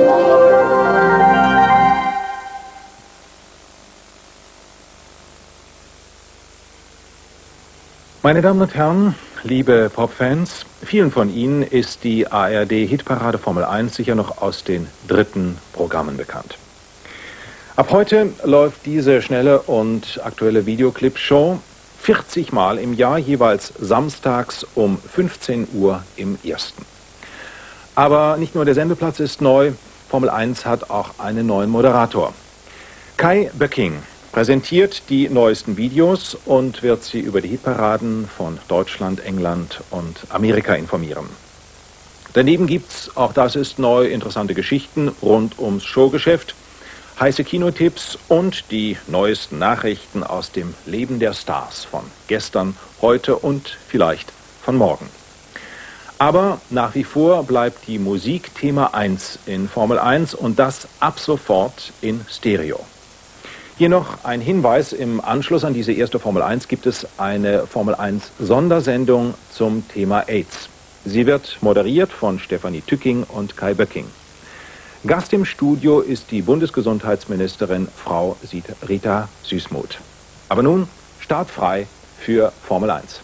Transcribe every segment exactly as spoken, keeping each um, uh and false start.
Meine Damen und Herren, liebe Popfans, vielen von Ihnen ist die A R D-Hitparade Formel eins sicher noch aus den dritten Programmen bekannt. Ab heute läuft diese schnelle und aktuelle Videoclip-Show vierzig Mal im Jahr, jeweils samstags um fünfzehn Uhr im Ersten. Aber nicht nur der Sendeplatz ist neu, Formel eins hat auch einen neuen Moderator. Kai Böcking präsentiert die neuesten Videos und wird Sie über die Hitparaden von Deutschland, England und Amerika informieren. Daneben gibt's, auch das ist neu, interessante Geschichten rund ums Showgeschäft, heiße Kinotipps und die neuesten Nachrichten aus dem Leben der Stars von gestern, heute und vielleicht von morgen. Aber nach wie vor bleibt die Musik Thema eins in Formel eins und das ab sofort in Stereo. Hier noch ein Hinweis: Im Anschluss an diese erste Formel eins gibt es eine Formel eins Sondersendung zum Thema AIDS. Sie wird moderiert von Stefanie Tücking und Kai Böcking. Gast im Studio ist die Bundesgesundheitsministerin Frau Rita Süssmuth. Aber nun startfrei für Formel eins.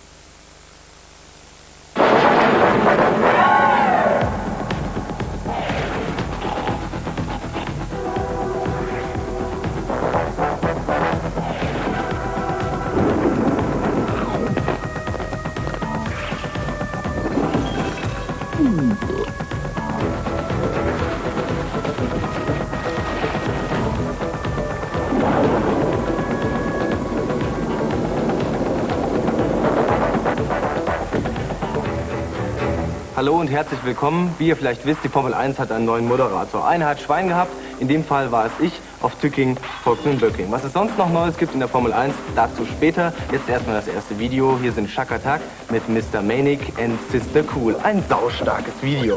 Hallo und herzlich willkommen. Wie ihr vielleicht wisst, die Formel eins hat einen neuen Moderator. Einer hat Schwein gehabt, in dem Fall war es ich, auf Tücking, folgt nun Böcking. Was es sonst noch Neues gibt in der Formel eins, dazu später. Jetzt erstmal das erste Video. Hier sind Chaka Tak mit Mister Manic and Sister Cool. Ein saustarkes Video.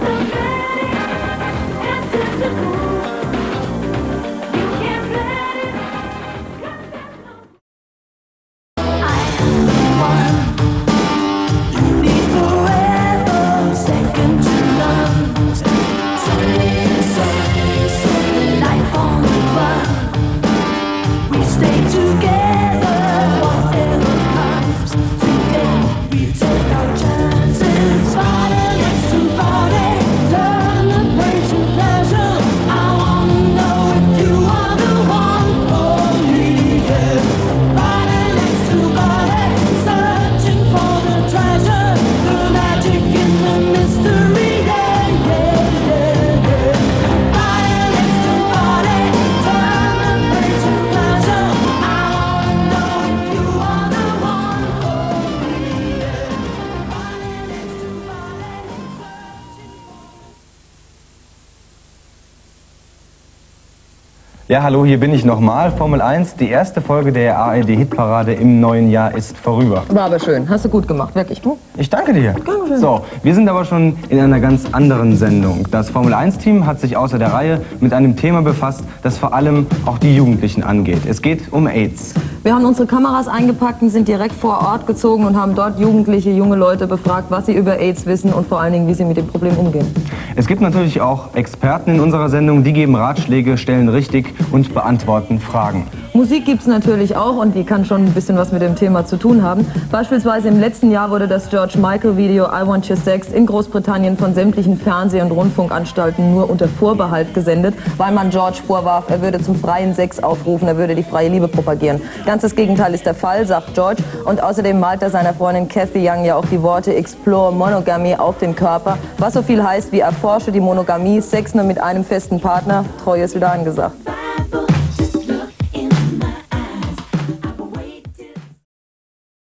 Ja, hallo, hier bin ich nochmal. Formel eins, die erste Folge der A R D-Hitparade im neuen Jahr ist vorüber. War aber schön. Hast du gut gemacht, wirklich. Hm? Ich danke dir. Dankeschön. So, wir sind aber schon in einer ganz anderen Sendung. Das Formel eins Team hat sich außer der Reihe mit einem Thema befasst, das vor allem auch die Jugendlichen angeht. Es geht um AIDS. Wir haben unsere Kameras eingepackt und sind direkt vor Ort gezogen und haben dort Jugendliche, junge Leute befragt, was sie über AIDS wissen und vor allen Dingen, wie sie mit dem Problem umgehen. Es gibt natürlich auch Experten in unserer Sendung, die geben Ratschläge, stellen richtig und beantworten Fragen. Musik gibt es natürlich auch und die kann schon ein bisschen was mit dem Thema zu tun haben. Beispielsweise im letzten Jahr wurde das George Michael Video I Want Your Sex in Großbritannien von sämtlichen Fernseh- und Rundfunkanstalten nur unter Vorbehalt gesendet, weil man George vorwarf, er würde zum freien Sex aufrufen, er würde die freie Liebe propagieren. Ganz das Gegenteil ist der Fall, sagt George, und außerdem malt er seiner Freundin Cathy Young ja auch die Worte Explore Monogamy auf den Körper, was so viel heißt wie erforsche die Monogamie, Sex nur mit einem festen Partner, Treue ist wieder angesagt.